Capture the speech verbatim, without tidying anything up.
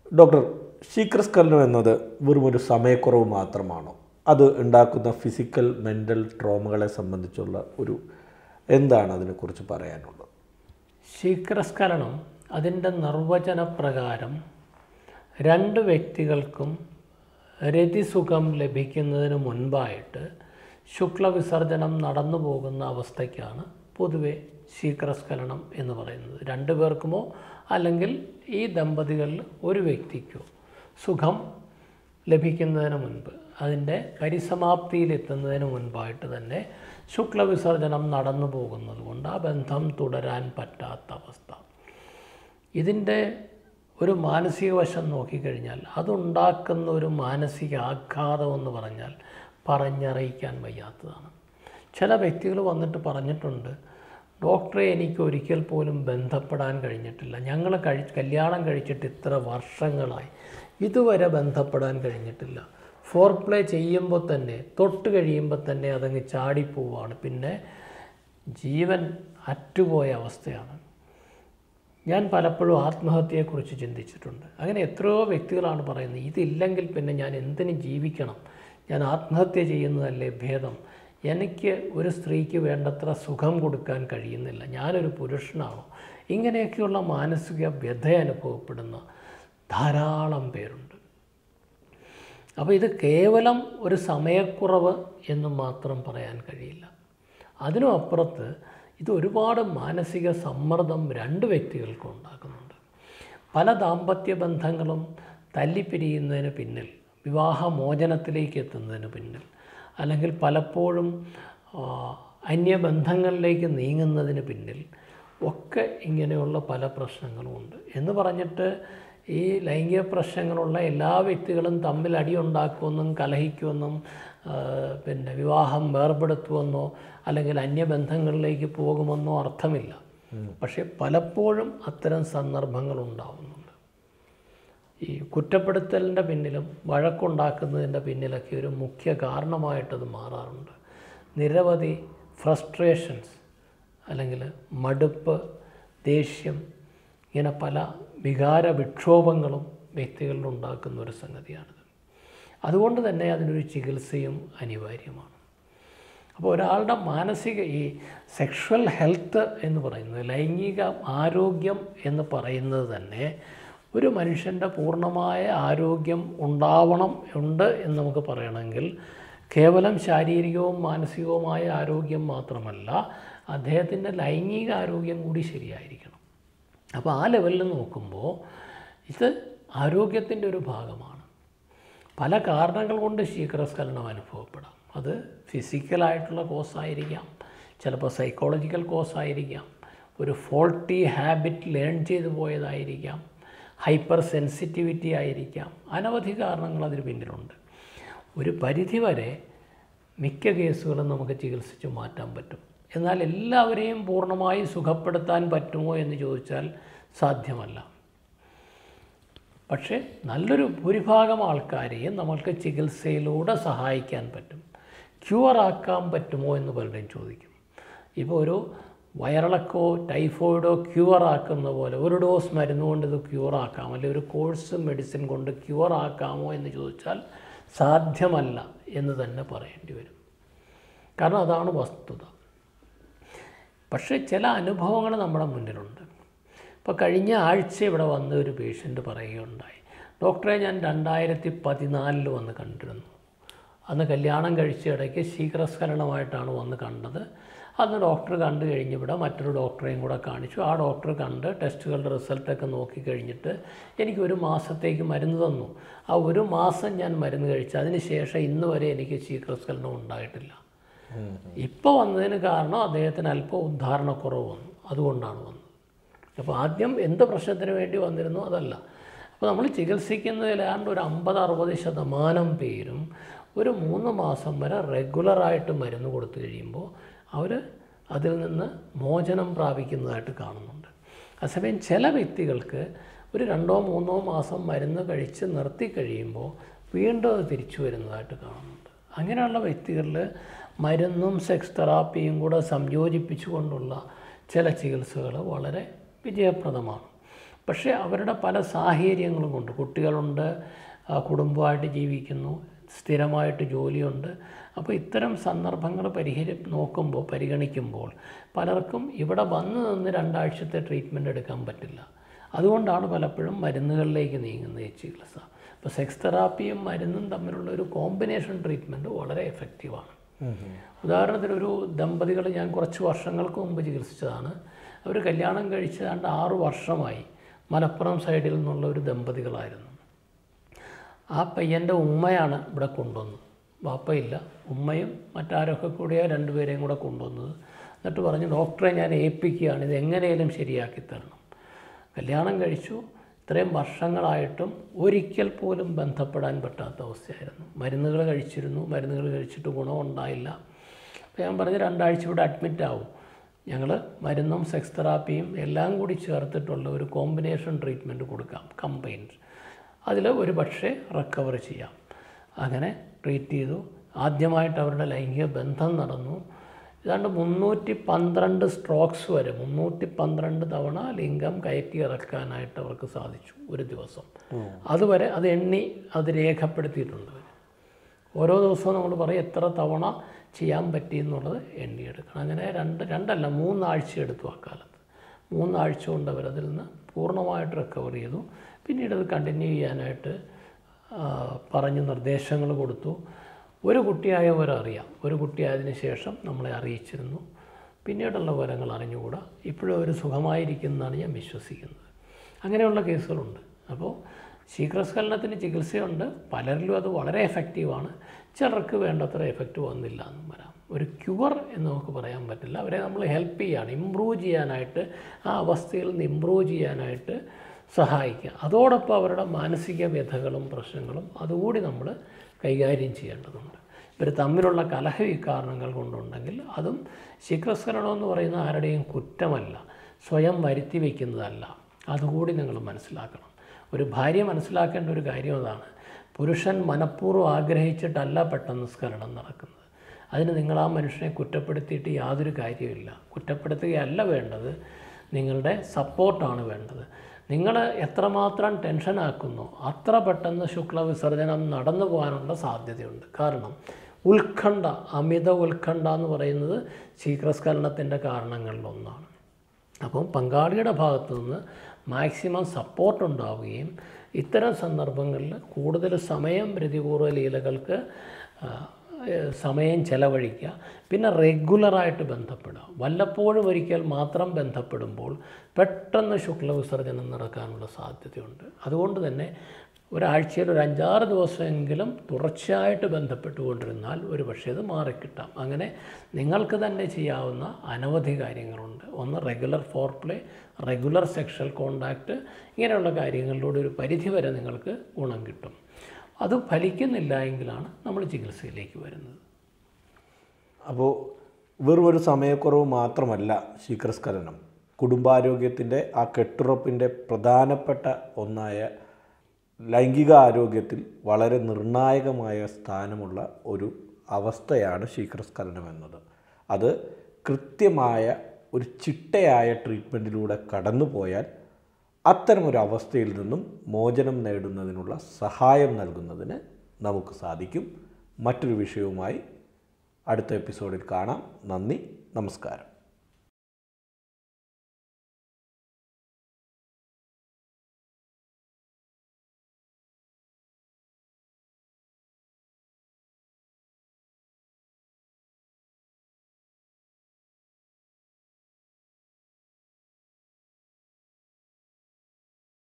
Doctor, ശീഘ്രസ്ഖലനം എന്നത് വെറും ഒരു സമയക്കുറവ് മാത്രമാണോ? അത് ഉണ്ടാക്കുന്ന ഫിസിക്കൽ മെൻ്റൽ ട്രോമകളെ സംബന്ധിച്ചുള്ള ഒരു എന്താണ് അതിനെക്കുറിച്ച് പറയാനുള്ളത്? ശീഘ്രസ്ഖലനം അതിൻ്റെ നിർവചനപ്രകാരം രണ്ട് വ്യക്തികൾക്കും രതിസുഖം ലഭിക്കുന്നതിന് മുൻപായിട്ട് ശുക്ലവിസർജനം നടന്നു പോകുന്ന അവസ്ഥയ്ക്കാണ് പൊതുവെ ശീഘ്രസ്ഖലനം എന്ന് പറയുന്നത്. രണ്ടു പേർക്കുമോ അല്ലെങ്കിൽ ഈ ദമ്പതികളിൽ ഒരു വ്യക്തിക്കോ സുഖം ലഭിക്കുന്നതിന് മുൻപ്, അതിൻ്റെ പരിസമാപ്തിയിലെത്തുന്നതിന് മുൻപായിട്ട് തന്നെ ശുക്ലവിസർജനം നടന്നു പോകുന്നത് കൊണ്ട് ആ ബന്ധം തുടരാൻ പറ്റാത്ത അവസ്ഥ. ഇതിൻ്റെ ഒരു മാനസിക വശം നോക്കിക്കഴിഞ്ഞാൽ അതുണ്ടാക്കുന്ന ഒരു മാനസിക ആഘാതം എന്ന് പറഞ്ഞാൽ പറഞ്ഞറിയിക്കാൻ വയ്യാത്തതാണ്. ചില വ്യക്തികൾ വന്നിട്ട് പറഞ്ഞിട്ടുണ്ട്, ഡോക്ടറെ എനിക്ക് ഒരിക്കൽ പോലും ബന്ധപ്പെടാൻ കഴിഞ്ഞിട്ടില്ല, ഞങ്ങൾ കഴി കല്യാണം കഴിച്ചിട്ട് ഇത്ര വർഷങ്ങളായി ഇതുവരെ ബന്ധപ്പെടാൻ കഴിഞ്ഞിട്ടില്ല, ഫോർ പ്ലേ ചെയ്യുമ്പോൾ തന്നെ തൊട്ട് കഴിയുമ്പോൾ തന്നെ അതങ്ങ് ചാടിപ്പോവാണ്, പിന്നെ ജീവൻ അറ്റുപോയ അവസ്ഥയാണ്. ഞാൻ പലപ്പോഴും ആത്മഹത്യയെക്കുറിച്ച് ചിന്തിച്ചിട്ടുണ്ട്. അങ്ങനെ എത്രയോ വ്യക്തികളാണ് പറയുന്നത്, ഇതില്ലെങ്കിൽ പിന്നെ ഞാൻ എന്തിനു ജീവിക്കണം, ഞാൻ ആത്മഹത്യ ചെയ്യുന്നതല്ലേ ഭേദം, എനിക്ക് ഒരു സ്ത്രീക്ക് വേണ്ടത്ര സുഖം കൊടുക്കാൻ കഴിയുന്നില്ല, ഞാനൊരു പുരുഷനാണോ, ഇങ്ങനെയൊക്കെയുള്ള മാനസിക വ്യഥ അനുഭവപ്പെടുന്ന ധാരാളം പേരുണ്ട്. അപ്പോൾ ഇത് കേവലം ഒരു സമയക്കുറവ് എന്ന് മാത്രം പറയാൻ കഴിയില്ല. അതിനും അപ്പുറത്ത് ഇത് ഒരുപാട് മാനസിക സമ്മർദ്ദം രണ്ട് വ്യക്തികൾക്കും ഉണ്ടാക്കുന്നുണ്ട്. പല ദാമ്പത്യ ബന്ധങ്ങളും തല്ലിപ്പിരിയുന്നതിന് പിന്നിൽ, വിവാഹമോചനത്തിലേക്ക് എത്തുന്നതിന് പിന്നിൽ, അല്ലെങ്കിൽ പലപ്പോഴും അന്യബന്ധങ്ങളിലേക്ക് നീങ്ങുന്നതിന് പിന്നിൽ ഒക്കെ ഇങ്ങനെയുള്ള പല പ്രശ്നങ്ങളുമുണ്ട്. എന്ന് പറഞ്ഞിട്ട് ഈ ലൈംഗിക പ്രശ്നങ്ങളുള്ള എല്ലാ വ്യക്തികളും തമ്മിൽ അടിയുണ്ടാക്കുമെന്നും കലഹിക്കുമെന്നും പിന്നെ വിവാഹം വേർപെടുത്തുമെന്നോ അല്ലെങ്കിൽ അന്യബന്ധങ്ങളിലേക്ക് പോകുമെന്നോ അർത്ഥമില്ല. പക്ഷേ പലപ്പോഴും അത്തരം സന്ദർഭങ്ങൾ ഉണ്ടാകുന്നുണ്ട്. ഈ കുറ്റപ്പെടുത്തലിൻ്റെ പിന്നിലും വഴക്കുണ്ടാക്കുന്നതിൻ്റെ പിന്നിലൊക്കെ ഒരു മുഖ്യ കാരണമായിട്ടത് മാറാറുണ്ട്. നിരവധി ഫ്രസ്ട്രേഷൻസ് അല്ലെങ്കിൽ മടുപ്പ്, ദേഷ്യം, ഇങ്ങനെ പല വികാര വിക്ഷോഭങ്ങളും വ്യക്തികളിൽ ഉണ്ടാക്കുന്ന ഒരു സംഗതിയാണിത്. അതുകൊണ്ട് തന്നെ അതിനൊരു ചികിത്സയും അനിവാര്യമാണ്. അപ്പോൾ ഒരാളുടെ മാനസിക ഈ സെക്ഷൽ ഹെൽത്ത് എന്ന് പറയുന്നത്, ലൈംഗിക ആരോഗ്യം എന്ന് പറയുന്നത് തന്നെ ഒരു മനുഷ്യൻ്റെ പൂർണ്ണമായ ആരോഗ്യം ഉണ്ടാവണം ഉണ്ട് എന്ന് നമുക്ക് പറയണമെങ്കിൽ കേവലം ശാരീരികവും മാനസികവുമായ ആരോഗ്യം മാത്രമല്ല, അദ്ദേഹത്തിൻ്റെ ലൈംഗിക ആരോഗ്യം കൂടി ശരിയായിരിക്കണം. അപ്പോൾ ആ ലെവലിൽ നോക്കുമ്പോൾ ഇത് ആരോഗ്യത്തിൻ്റെ ഒരു ഭാഗമാണ്. പല കാരണങ്ങൾ കൊണ്ട് ശീഘ്രസ്ഖലനം അനുഭവപ്പെടാം. അത് ഫിസിക്കലായിട്ടുള്ള കോസായിരിക്കാം, ചിലപ്പോൾ സൈക്കോളജിക്കൽ കോസായിരിക്കാം, ഒരു ഫോൾട്ടി ഹാബിറ്റ് ലേൺ ചെയ്തു പോയതായിരിക്കാം, ഹൈപ്പർ സെൻസിറ്റിവിറ്റി ആയിരിക്കാം, അനവധി കാരണങ്ങൾ അതിന് പിന്നിലുണ്ട്. ഒരു പരിധിവരെ മിക്ക കേസുകളും നമുക്ക് ചികിത്സിച്ച് മാറ്റാൻ പറ്റും. എന്നാൽ എല്ലാവരെയും പൂർണ്ണമായി സുഖപ്പെടുത്താൻ പറ്റുമോ എന്ന് ചോദിച്ചാൽ സാധ്യമല്ല. പക്ഷേ നല്ലൊരു ഭൂരിഭാഗം ആൾക്കാരെയും നമ്മൾക്ക് ചികിത്സയിലൂടെ സഹായിക്കാൻ പറ്റും. ക്യൂറാക്കാൻ പറ്റുമോ എന്ന് പലരും ചോദിക്കും. ഇപ്പോൾ ഒരു വയറിളക്കോ ടൈഫോയിഡോ ക്യൂറാക്കുന്ന പോലെ ഒരു ഡോസ് മരുന്ന് കൊണ്ട് ഇത് ക്യൂറാക്കാം, അല്ലെങ്കിൽ ഒരു കോഴ്സ് മെഡിസിൻ കൊണ്ട് ക്യൂറാക്കാമോ എന്ന് ചോദിച്ചാൽ സാധ്യമല്ല എന്ന് തന്നെ പറയേണ്ടി വരും. കാരണം അതാണ് വസ്തുത. പക്ഷേ ചില അനുഭവങ്ങൾ നമ്മുടെ മുന്നിലുണ്ട്. ഇപ്പോൾ കഴിഞ്ഞ ആഴ്ച ഇവിടെ വന്ന ഒരു പേഷ്യൻ്റ് പറയുകയുണ്ടായി, ഡോക്ടറെ ഞാൻ രണ്ടായിരത്തി പതിനാലിൽ വന്ന് കണ്ടിരുന്നു, അന്ന് കല്യാണം കഴിച്ച ഇടയ്ക്ക് ശീഘ്രസ്ഖലനമായിട്ടാണ് വന്ന് കണ്ടത്. അന്ന് ഡോക്ടർ കണ്ടു കഴിഞ്ഞ് ഇവിടെ മറ്റൊരു ഡോക്ടറെയും കൂടെ കാണിച്ചു. ആ ഡോക്ടർ കണ്ട് ടെസ്റ്റുകളുടെ റിസൾട്ടൊക്കെ നോക്കി കഴിഞ്ഞിട്ട് എനിക്ക് ഒരു മാസത്തേക്ക് മരുന്ന് തന്നു. ആ ഒരു മാസം ഞാൻ മരുന്ന് കഴിച്ചു. അതിന് ശേഷം ഇന്ന് വരെ എനിക്ക് ശീഘ്രസ്ഖലനം ഉണ്ടായിട്ടില്ല. ഇപ്പോൾ വന്നതിന് കാരണം അദ്ദേഹത്തിന് അല്പം ഉദ്ധാരണക്കുറവ് വന്നു, അതുകൊണ്ടാണ് വന്നത്. അപ്പോൾ ആദ്യം എന്ത് പ്രശ്നത്തിന് വേണ്ടി വന്നിരുന്നു അതല്ല. അപ്പോൾ നമ്മൾ ചികിത്സിക്കുന്നതിലാണ്ട് ഒരു അമ്പത് അറുപത് ശതമാനം പേരും ഒരു മൂന്ന് മാസം വരെ റെഗുലറായിട്ട് മരുന്ന് കൊടുത്തു കഴിയുമ്പോൾ അവർ അതിൽ നിന്ന് മോചനം പ്രാപിക്കുന്നതായിട്ട് കാണുന്നുണ്ട്. അതേസമയം ചില വ്യക്തികൾക്ക് ഒരു രണ്ടോ മൂന്നോ മാസം മരുന്ന് കഴിച്ച് നിർത്തി കഴിയുമ്പോൾ വീണ്ടും അത് തിരിച്ചു വരുന്നതായിട്ട് കാണുന്നുണ്ട്. അങ്ങനെയുള്ള വ്യക്തികളിൽ മരുന്നും സെക്സ് തെറാപ്പിയും കൂടെ സംയോജിപ്പിച്ചുകൊണ്ടുള്ള ചില ചികിത്സകൾ വളരെ വിജയപ്രദമാണ്. പക്ഷേ അവരുടെ പല സാഹചര്യങ്ങളും കൊണ്ട്, കുട്ടികളുണ്ട്, കുടുംബമായിട്ട് ജീവിക്കുന്നു, സ്ഥിരമായിട്ട് ജോലിയുണ്ട്. അപ്പോൾ ഇത്തരം സന്ദർഭങ്ങൾ പരിഹരി നോക്കുമ്പോൾ പരിഗണിക്കുമ്പോൾ പലർക്കും ഇവിടെ വന്ന് നിന്ന് രണ്ടാഴ്ചത്തെ ട്രീറ്റ്മെൻറ്റ് എടുക്കാൻ പറ്റില്ല. അതുകൊണ്ടാണ് പലപ്പോഴും മരുന്നുകളിലേക്ക് നീങ്ങുന്നത് ഈ ചികിത്സ. ഇപ്പോൾ സെക്സ് തെറാപ്പിയും മരുന്നും തമ്മിലുള്ള ഒരു കോമ്പിനേഷൻ ട്രീറ്റ്മെൻറ്റ് വളരെ എഫക്റ്റീവാണ്. ഉദാഹരണത്തിനൊരു ദമ്പതികൾ ഞാൻ കുറച്ച് വർഷങ്ങൾക്ക് മുമ്പ് ചികിത്സിച്ചതാണ്. അവർ കല്യാണം കഴിച്ച് രണ്ട് ആറ് വർഷമായി. മലപ്പുറം സൈഡിൽ നിന്നുള്ള ഒരു ദമ്പതികളായിരുന്നു. ആ പയ്യൻ്റെ ഉമ്മയാണ് ഇവിടെ കൊണ്ടുവന്നത്. വാപ്പയില്ല, ഉമ്മയും മറ്റാരൊക്കെ കൂടിയാണ് രണ്ടുപേരെയും കൂടെ കൊണ്ടുവന്നത്. എന്നിട്ട് പറഞ്ഞു, ഡോക്ടറെ ഞാൻ ഏൽപ്പിക്കുകയാണ്, ഇത് എങ്ങനെയും ശരിയാക്കി തരണം. കല്യാണം കഴിച്ചു. ഇത്രയും വർഷങ്ങളായിട്ടും ഒരിക്കൽ പോലും ബന്ധപ്പെടാൻ പറ്റാത്ത അവസ്ഥയായിരുന്നു. മരുന്നുകൾ കഴിച്ചിരുന്നു, മരുന്നുകൾ കഴിച്ചിട്ട് ഗുണമുണ്ടായില്ല. അപ്പോൾ ഞാൻ പറഞ്ഞു, രണ്ടാഴ്ച ഇവിടെ അഡ്മിറ്റ് ആവും, ഞങ്ങൾ മരുന്നും സെക്സ് തെറാപ്പിയും എല്ലാം കൂടി ചേർത്തിട്ടുള്ള ഒരു കോമ്പിനേഷൻ ട്രീറ്റ്മെൻറ്റ് കൊടുക്കാം, കമ്പൈൻഡ്. അതിൽ ഒരു പക്ഷേ റിക്കവർ ചെയ്യാം. അങ്ങനെ ട്രീറ്റ് ചെയ്തു. ആദ്യമായിട്ട് അവരുടെ ലൈംഗിക ബന്ധം നടന്നു. ഏതാണ്ട് മുന്നൂറ്റി പന്ത്രണ്ട് സ്ട്രോക്സ് വരെ, മുന്നൂറ്റി പന്ത്രണ്ട് തവണ ലിംഗം കയറ്റി ഇറക്കാനായിട്ട് അവർക്ക് സാധിച്ചു ഒരു ദിവസം. അതുവരെ അത് എണ്ണി അത് രേഖപ്പെടുത്തിയിട്ടുണ്ട്. ഓരോ ദിവസവും നമ്മൾ പറയും എത്ര തവണ ചെയ്യാൻ പറ്റി എന്നുള്ളത് എണ്ണിയെടുക്കണം. അങ്ങനെ രണ്ട് രണ്ടല്ല മൂന്നാഴ്ച എടുത്തു ആ കാലത്ത്. മൂന്നാഴ്ച കൊണ്ട് അവരതിൽ നിന്ന് പൂർണ്ണമായിട്ട് റിക്കവർ ചെയ്തു. പിന്നീട് അത് കണ്ടിന്യൂ ചെയ്യാനായിട്ട് പറഞ്ഞ് നിർദ്ദേശങ്ങൾ കൊടുത്തു. ഒരു കുട്ടിയായവരറിയാം, ഒരു കുട്ടിയായതിനു ശേഷം നമ്മളെ അറിയിച്ചിരുന്നു. പിന്നീടുള്ള വിവരങ്ങൾ അറിഞ്ഞുകൂടാ. ഇപ്പോഴും അവർ സുഖമായിരിക്കുന്നതാണ് ഞാൻ വിശ്വസിക്കുന്നത്. അങ്ങനെയുള്ള കേസുകളുണ്ട്. അപ്പോൾ ശീഘ്രസ്ഖലനത്തിന് ചികിത്സയുണ്ട്. പലരിലും അത് വളരെ എഫക്റ്റീവാണ്. ചിലർക്ക് വേണ്ടത്ര എഫക്റ്റ് വന്നില്ല എന്നും വരാം. ഒരു ക്യൂർ എന്ന് നമുക്ക് പറയാൻ പറ്റില്ല. അവരെ നമ്മൾ ഹെൽപ്പ് ചെയ്യാണ്, ഇമ്പ്രൂവ് ചെയ്യാനായിട്ട്, ആ അവസ്ഥയിൽ നിന്ന് ഇമ്പ്രൂവ് ചെയ്യാനായിട്ട് സഹായിക്കുക. അതോടൊപ്പം അവരുടെ മാനസിക വ്യഥകളും പ്രശ്നങ്ങളും അതുകൂടി നമ്മൾ കൈകാര്യം ചെയ്യേണ്ടതുണ്ട്. ഇവർ തമ്മിലുള്ള കലഹ കാരണങ്ങൾ കൊണ്ടുണ്ടെങ്കിൽ അതും ശീഘ്രസ്ഖലനം എന്ന് പറയുന്ന ആരുടെയും കുറ്റമല്ല, സ്വയം വരുത്തി വയ്ക്കുന്നതല്ല. അതുകൂടി നിങ്ങൾ മനസ്സിലാക്കണം. ഒരു ഭാര്യ മനസ്സിലാക്കേണ്ട ഒരു കാര്യം അതാണ്. പുരുഷൻ മനഃപൂർവ്വം ആഗ്രഹിച്ചിട്ടല്ല പെട്ടെന്ന് സ്ഖലനം നടക്കുന്നത്. അതിന് നിങ്ങൾ ആ മനുഷ്യനെ കുറ്റപ്പെടുത്തിയിട്ട് യാതൊരു കാര്യമില്ല. കുറ്റപ്പെടുത്തുകയല്ല വേണ്ടത്, നിങ്ങളുടെ സപ്പോർട്ടാണ് വേണ്ടത്. നിങ്ങൾ എത്രമാത്രം ടെൻഷനാക്കുന്നോ അത്ര പെട്ടെന്ന് ശുക്ലവിസർജനം നടന്നു പോകാനുള്ള സാധ്യതയുണ്ട്. കാരണം ഉത്കണ്ഠ, അമിത ഉത്കണ്ഠ എന്ന് പറയുന്നത് ശീഘ്രസ്ഖലനത്തിൻ്റെ കാരണങ്ങളിലൊന്നാണ്. അപ്പം പങ്കാളിയുടെ ഭാഗത്തു നിന്ന് മാക്സിമം സപ്പോർട്ട് ഉണ്ടാവുകയും ഇത്തരം സന്ദർഭങ്ങളിൽ കൂടുതൽ സമയം പ്രതിപൂർവ്വ ലീലകൾക്ക് സമയം ചെലവഴിക്കുക. പിന്നെ റെഗുലറായിട്ട് ബന്ധപ്പെടുക. വല്ലപ്പോഴും ഒരിക്കൽ മാത്രം ബന്ധപ്പെടുമ്പോൾ പെട്ടെന്ന് ശുക്ലവിസർജനം നടക്കാനുള്ള സാധ്യതയുണ്ട്. അതുകൊണ്ട് തന്നെ ഒരാഴ്ചയിൽ ഒരു അഞ്ചാറ് ദിവസമെങ്കിലും തുടർച്ചയായിട്ട് ബന്ധപ്പെട്ടുകൊണ്ടിരുന്നാൽ ഒരു പക്ഷേ അത് മാറിക്കിട്ടാം. അങ്ങനെ നിങ്ങൾക്ക് തന്നെ ചെയ്യാവുന്ന അനവധി കാര്യങ്ങളുണ്ട്. ഒന്ന് regular foreplay, regular sexual contact, ഇങ്ങനെയുള്ള കാര്യങ്ങളിലൂടെ ഒരു പരിധിവരെ നിങ്ങൾക്ക് ഗുണം കിട്ടും. അത് ഫലിക്കുന്നില്ല എങ്കിലാണ് നമ്മൾ ചികിത്സയിലേക്ക് വരുന്നത്. അപ്പോൾ വെറും ഒരു സമയക്കുറവ് മാത്രമല്ല ശീഘ്രസ്ഖലനം, കുടുംബാരോഗ്യത്തിൻ്റെ ആ കെട്ടുറപ്പിൻ്റെ പ്രധാനപ്പെട്ട ഒന്നായ ലൈംഗിക ആരോഗ്യത്തിൽ വളരെ നിർണായകമായ സ്ഥാനമുള്ള ഒരു അവസ്ഥയാണ് ശീഘ്രസ്ഖലനം എന്നത്. അത് കൃത്യമായ ഒരു ചിട്ടയായ ട്രീറ്റ്മെൻറ്റിലൂടെ കടന്നു പോയാൽ അത്തരമൊരവസ്ഥയിൽ നിന്നും മോചനം നേടുന്നതിനുള്ള സഹായം നൽകുന്നതിന് നമുക്ക് സാധിക്കും. മറ്റൊരു വിഷയവുമായി അടുത്ത എപ്പിസോഡിൽ കാണാം. നന്ദി, നമസ്കാരം.